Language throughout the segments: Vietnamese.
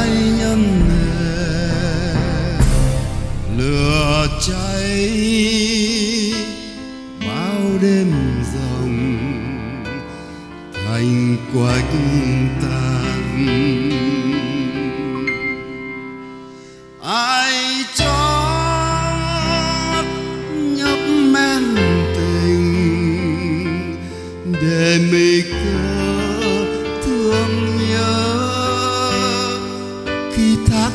ai nhân hề lửa cháy bao đêm rồng thành quách tàn. Ai chót nhấp men tình để mi cơ thương nhớ, khi thác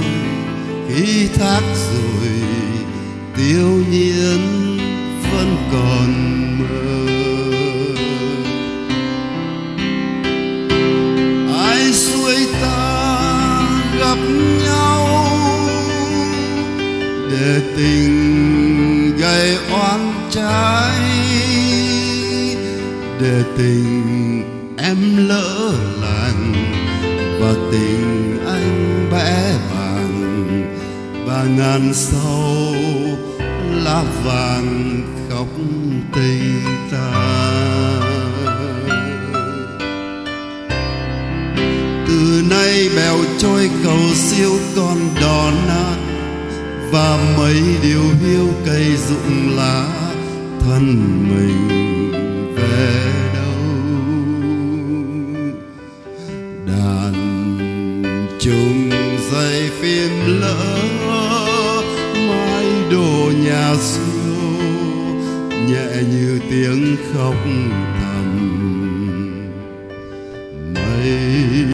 rồi tiêu nhiên vẫn còn mơ. Ai xuôi ta gặp nhau để tình gây oán trái, để tình em lỡ làng và tình anh bẽ bàng. Và ngàn sau lá vàng khóc tình ta. Từ nay bèo trôi cầu siêu con đò nát, và mấy điều hiu cây rụng lá thân mình về đâu. Đàn chung dây phim lỡ mãi đổ nhà xưa, nhẹ như tiếng khóc thầm mây.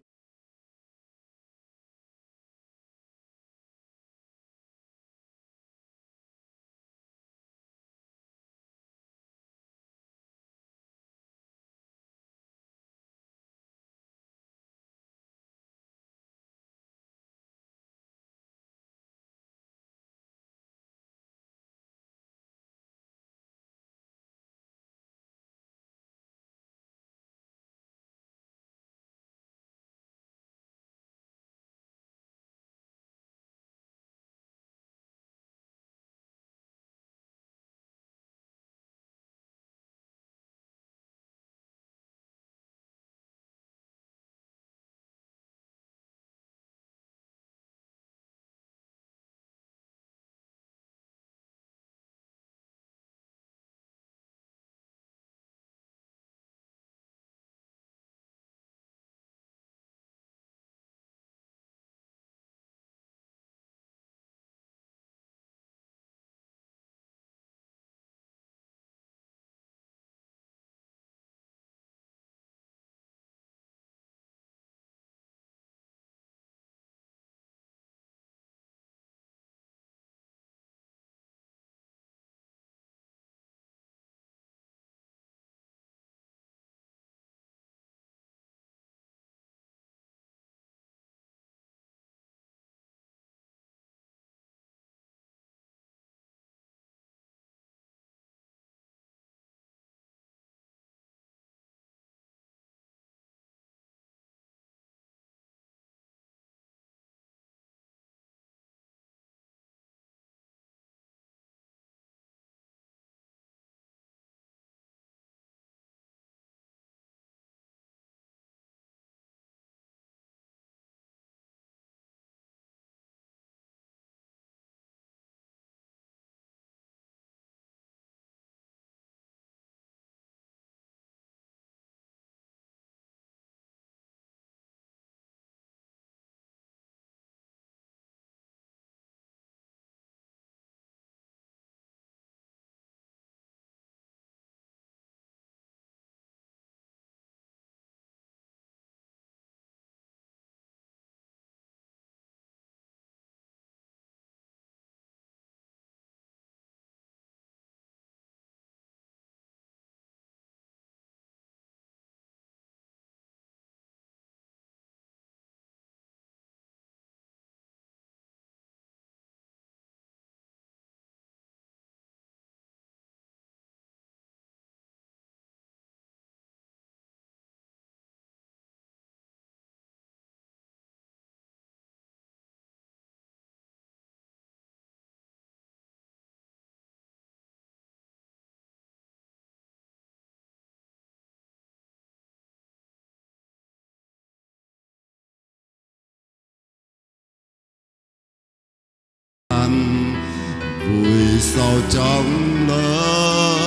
tàn vùi sâu trong lỡ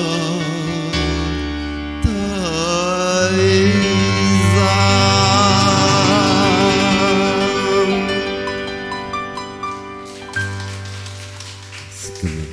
thời gian.